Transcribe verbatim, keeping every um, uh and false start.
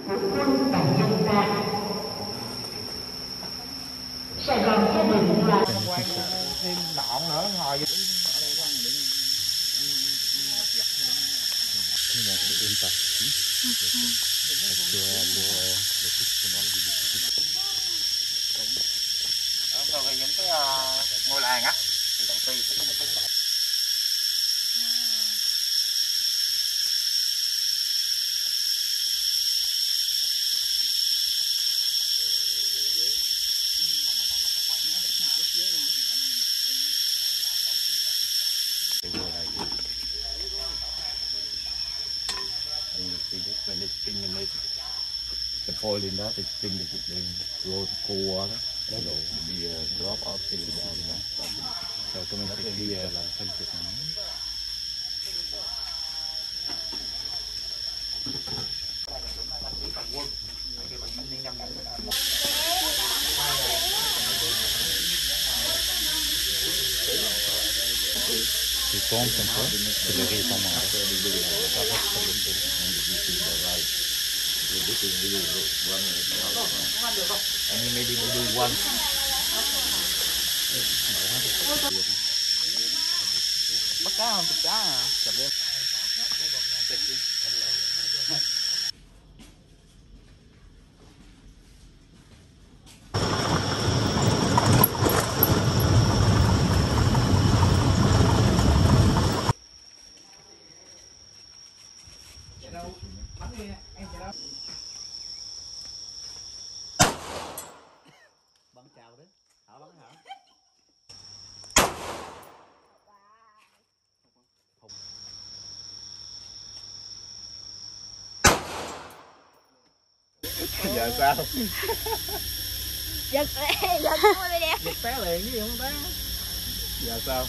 của quân và dân ta. Sài Gòn gia đình là thêm nọn nữa ngồi vô. Còn về những cái uh, ngôi làng á thì đầu tiên sẽ có một cái cổng. The foil in that is thing that they roll the core đó rồi bị drop off thì là rồi tôi mình sẽ đi làm phân biệt nó thì con không có thì là cái tao mà this is really one and you maybe do one Bắt cá không? Chụp cá à? Chụp đi. Bắn chào đấy. Hả bắn hả? giờ sao giật giật thôi nè, Giật té liền chứ gì không té. giờ sao